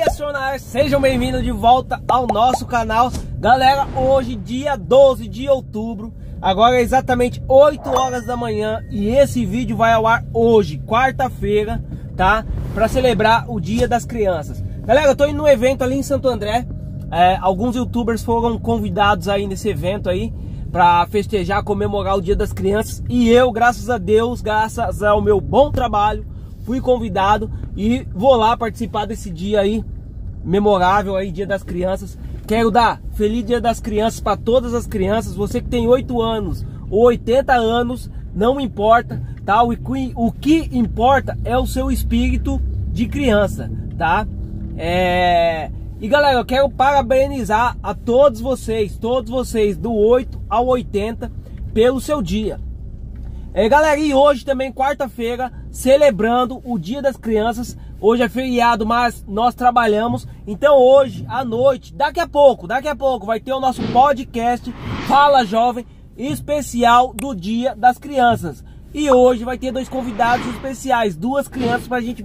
Elias Sonar, sejam bem-vindos de volta ao nosso canal. Galera, hoje dia 12 de outubro, agora é exatamente 8 horas da manhã e esse vídeo vai ao ar hoje, quarta-feira, tá? Para celebrar o Dia das Crianças. Galera, eu tô indo num evento ali em Santo André, alguns youtubers foram convidados aí nesse evento aí para festejar, comemorar o Dia das Crianças e eu, graças a Deus, graças ao meu bom trabalho, fui convidado e vou lá participar desse dia aí memorável aí, Dia das Crianças. Quero dar feliz Dia das Crianças para todas as crianças. Você que tem 8 anos ou 80 anos, não importa, tá? O que importa é o seu espírito de criança, tá? E galera, eu quero parabenizar a todos vocês do 8 ao 80 pelo seu dia. Galera, e hoje também, quarta-feira, celebrando o Dia das Crianças. Hoje é feriado, mas nós trabalhamos. Então hoje, à noite, daqui a pouco, vai ter o nosso podcast Fala Jovem, especial do Dia das Crianças. E hoje vai ter dois convidados especiais, duas crianças pra gente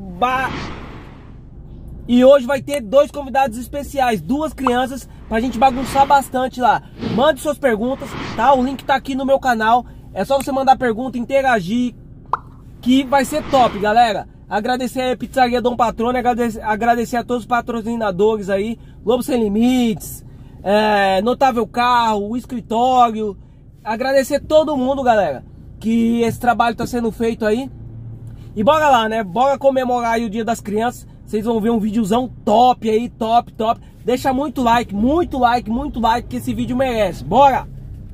bagunçar bastante lá. Mande suas perguntas, tá? O link tá aqui no meu canal. É só você mandar pergunta, interagir, que vai ser top, galera. Agradecer a Pizzaria Dom Patrone, agradecer a todos os patrocinadores aí, Lobo Sem Limites, Notável Carro, o escritório. Agradecer todo mundo, galera, que esse trabalho tá sendo feito aí. E bora lá, né? Bora comemorar aí o Dia das Crianças. Vocês vão ver um videozão top aí, top. Deixa muito like, que esse vídeo merece. Bora!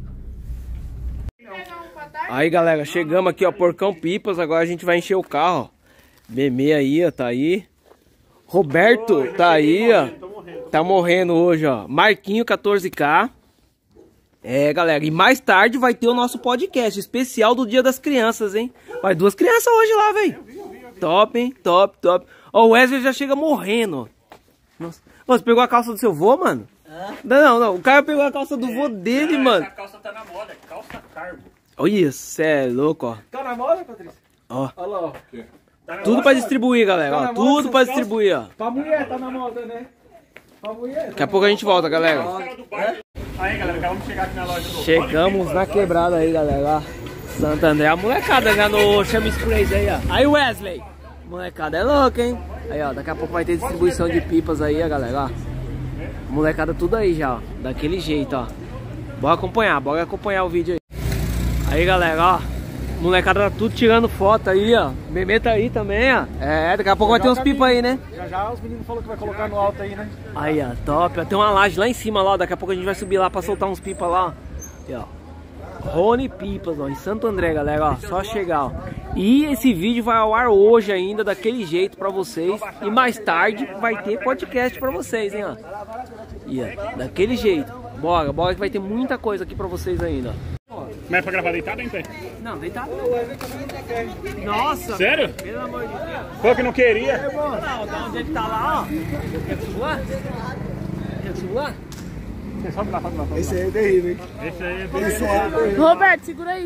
Aí, galera, chegamos aqui, ó, Porcão Pipas. Agora a gente vai encher o carro, ó. Meme aí, ó, tá aí. Roberto, tá aí, ó. Tá morrendo hoje, ó. Marquinho, 14K. Galera, e mais tarde vai ter o nosso podcast especial do Dia das Crianças, hein? Vai duas crianças hoje lá, velho. Top, hein? Top. Ó, o Wesley já chega morrendo, ó. Nossa. Você pegou a calça do seu vô, mano? Não. O cara pegou a calça do vô dele, mano. Essa calça tá na moda, calça cargo. Olha isso, cê é louco, ó. Tá na moda, Patrícia? Ó. Olha lá, ó. Tudo pra distribuir, galera, ó. Tudo pra distribuir, ó. Pra mulher tá na moda, né? Pra mulher. Daqui a pouco a gente volta, galera. Aí, galera, acabamos de chegar aqui na loja do... Chegamos na quebrada aí, galera, ó. Santo André, a molecada, né, no Chama Sprays aí, ó. Aí, Wesley. Molecada é louca, hein? Aí, ó, daqui a pouco vai ter distribuição de pipas aí, ó, galera, ó. Molecada tudo aí já, ó. Daquele jeito, ó. Bora acompanhar o vídeo aí. Aí, galera, ó. Molecada tá tudo tirando foto aí, ó. Meme tá aí também, ó. Daqui a pouco vai ter uns pipas aí, né? Já os meninos falaram que vai colocar no alto aí, né? Aí, ó, top. Ó, tem uma laje lá em cima, lá. Daqui a pouco a gente vai subir lá pra soltar uns pipas lá, ó. Aqui, ó. Rony Pipas, ó, em Santo André, galera, ó. Só chegar, ó. E esse vídeo vai ao ar hoje ainda, daquele jeito pra vocês. E mais tarde vai ter podcast pra vocês, hein, ó. E, ó, daquele jeito. Bora que vai ter muita coisa aqui pra vocês ainda, ó. Mas é pra gravar deitado ou em pé? Não, deitado não. Nossa! Sério? Pelo amor de Deus. Foi que não queria? Não, da onde ele tá lá, ó. Quer suar? Sobe lá. Esse aí é terrível, hein? Esse aí é terrível. Roberto, segura aí.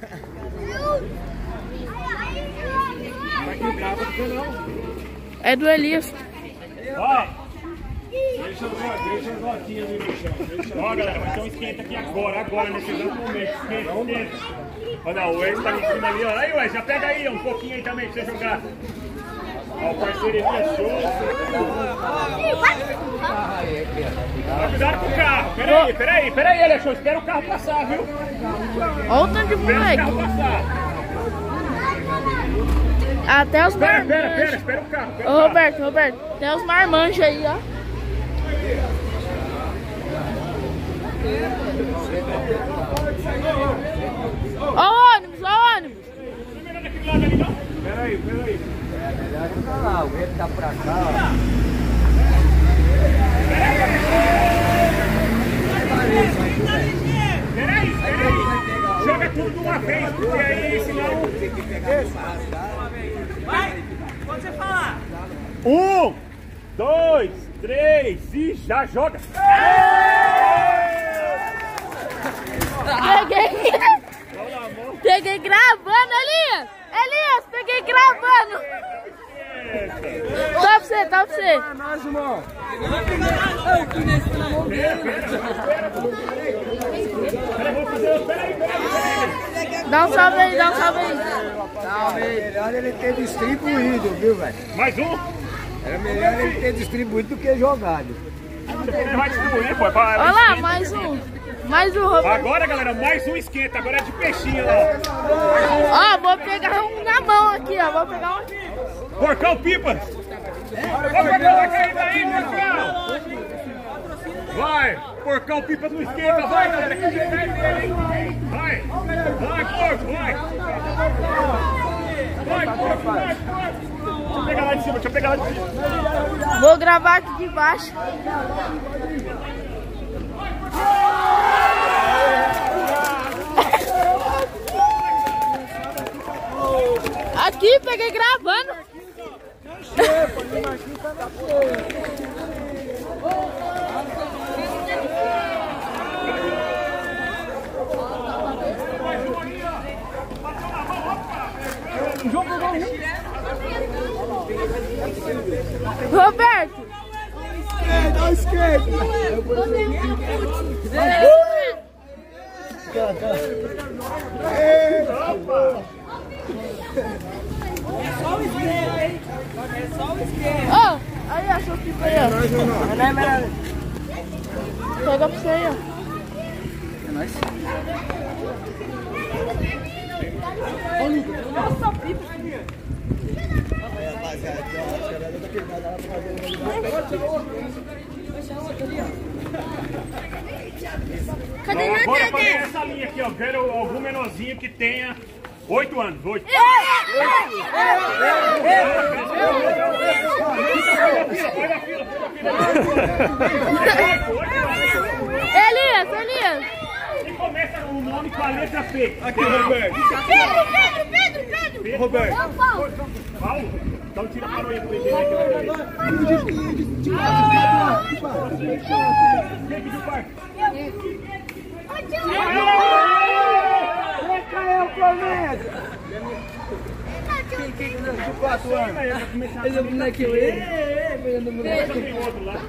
É do Elias. Ó! Deixa as notinhas ali no chão. Ó, galera, vai ter um esquenta aqui agora, nesse exato momento. Esquenta. Olha, o Wes tá em cima ali, ó. Aí, Wes, já pega aí um pouquinho aí também pra você jogar. Ó, o parceiro ali é show. Cuidado com o carro. Peraí, ele é show. Espera o carro passar, viu? Olha o tanto de moleque. Espera o carro passar. Até os marmanjos. Espera o carro. Ô, Roberto, tem os marmanjos aí, ó. Ó o ônibus. Peraí. O vento tá pra cá, ó. Peraí. Joga tudo de uma vez, porque aí senão... Vai, quando você falar. 1, 2, 3 e já joga! Peguei gravando, Elias! Peguei gravando! Tá pra você, tá pra você. É nóis, irmão. Dá um salve aí, dá um salve aí. Salve. Melhor ele ter distribuído, viu, velho? Mais um? Era melhor ele ter distribuído do que jogado. Ele vai distribuir, pô. Olha lá, mais um. Mais um, Roberto. Agora, galera, mais um esquenta. Agora é de peixinho, ó. Ó, vou pegar um na mão aqui, ó. Vou pegar um aqui. Porcão Pipas. Porcão, vai cair daí, porcão. Vai, Porcão Pipas no esquenta. Vai, galera. Que jeito é dele, hein? Vai, porco, vai. Vai, porco, vai, porco. Deixa eu pegar lá de cima, deixa eu pegar lá de cima. Vou gravar aqui de baixo. Aqui, peguei gravando. Roberto. Dá esquerda. Ó, aí a sua pipa aí, ó. Pega pra você aí, ó. É nóis. Cadê Agora meu pra dedé? essa linha aqui, ó. Quero algum menorzinho que tenha 8 anos. 8. Elias. E começa o nome com a letra P. Aqui, Roberto. Pedro. Roberto. Paulo? Então tira a paroinha pra ele aqui. Vem pedir o parque. Caiu, começa. Quem de 4 anos? Esse é o bonequinho. Pegando o bonequinho. Tem outro lá.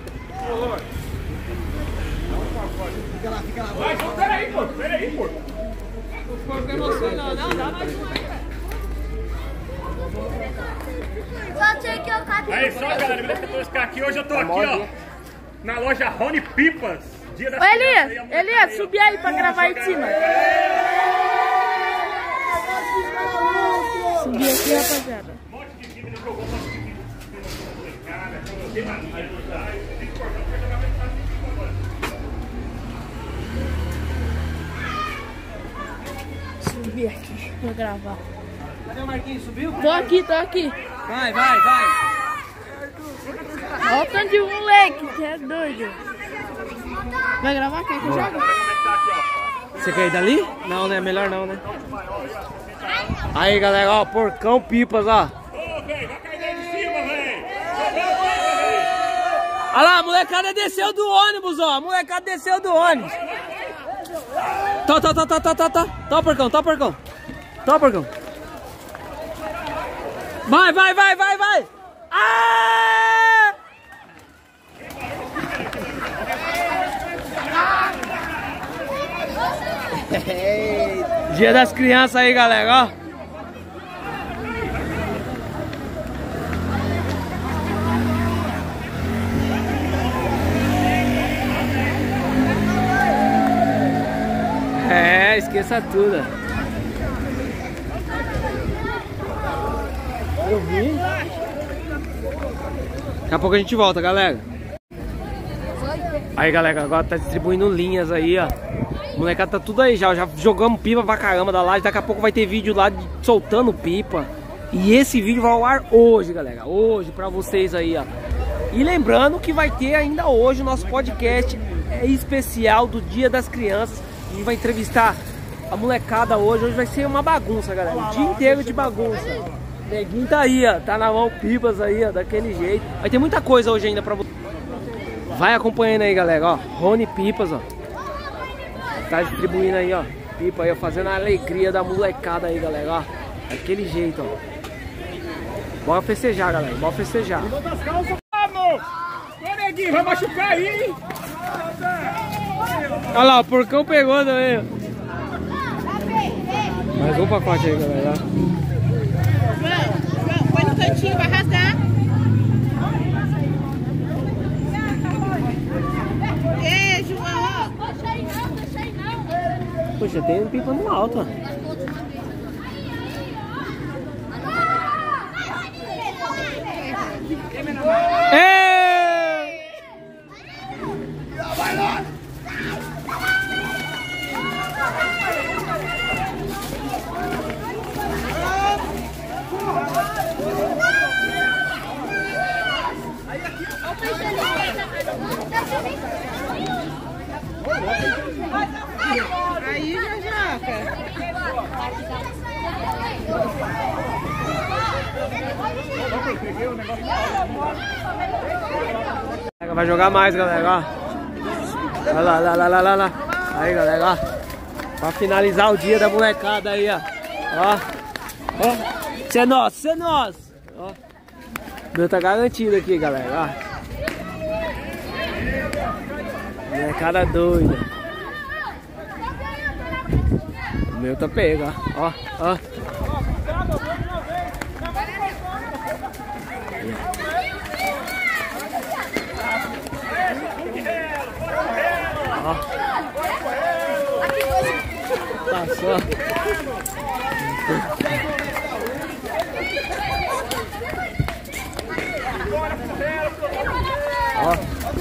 Fica lá. Vai, peraí, pô. Aí, só galera, beleza que eu tô ficar aqui. Hoje eu tô aqui, ó, na loja Rony Pipas. Dia das Ô, Crianças. Elias, subi aí pra gravar aí de cima. Subi aqui, rapaziada. Um monte de time, ele jogou um monte de time. Cara, tem mais. Tem que cortar pra jogar mais fácil agora. Subi aqui pra gravar. Cadê o Marquinhos? Subiu? Tô aqui. Vai. Olha o tanto de moleque, que é doido. Vai gravar? Quer que eu jogue? Você quer ir dali? Não, né? Melhor não, né? Aí, galera, ó, Porcão Pipas, ó. Ô, velho, vai cair daí de cima, velho. Olha lá, a molecada desceu do ônibus, ó. A molecada desceu do ônibus. Tá, Porcão. Tá, Porcão. Vai. Ah! Dia das Crianças aí, galera, ó. É, esqueça tudo. Eu vi. Daqui a pouco a gente volta, galera. Aí, galera, agora tá distribuindo linhas aí, ó. Molecada tá tudo aí já jogamos pipa pra caramba da laje. Daqui a pouco vai ter vídeo lá soltando pipa. E esse vídeo vai ao ar hoje, galera. Hoje pra vocês aí, ó. E lembrando que vai ter ainda hoje o nosso podcast especial do Dia das Crianças. A gente vai entrevistar a molecada hoje. Hoje vai ser uma bagunça, galera. O dia inteiro de bagunça. O neguinho tá aí, ó. Tá na mão pipas aí, ó. Daquele jeito. Vai ter muita coisa hoje ainda pra você. Vai acompanhando aí, galera, ó. Rony Pipas, ó. Tá distribuindo aí, ó. Pipa aí, ó. Fazendo a alegria da molecada aí, galera, ó. Daquele jeito, ó. Bora festejar, galera. Bora festejar. Vamos! Ô, neguinho, vai machucar aí, hein? Olha lá, o porcão pegou também. Mais um pacote aí, galera. João, põe no cantinho, vai rasgar. Ei, João. Deixa aí não. Poxa, tem pipa no alto, ó. Ei! Vai lá! Aí, Jojoca. Vai jogar mais, galera, ó. Olha lá, lá, lá, lá, lá, lá. Aí, galera, ó. Pra finalizar o dia da molecada aí, ó. Ó. Ó. Isso é nosso, isso é nosso. Ó. O meu tá garantido aqui, galera, ó. Molecada doida. O meu tá pego, ó. Ó, ó. Passou. Ó.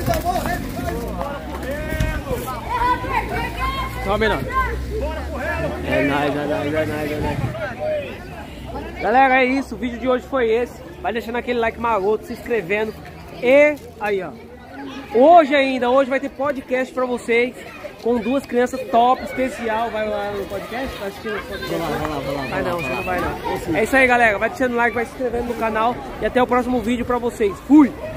Só menor. É nóis, é nóis, é nóis, é nóis. Galera, é isso. O vídeo de hoje foi esse. Vai deixando aquele like maroto, se inscrevendo. E aí, ó. Hoje vai ter podcast pra vocês. Com duas crianças top, especial. Vai lá no podcast? Vai assistir no podcast? Vai lá. Vai não, você não vai não. É isso aí, galera. Vai deixando like, vai se inscrevendo no canal. E até o próximo vídeo pra vocês. Fui!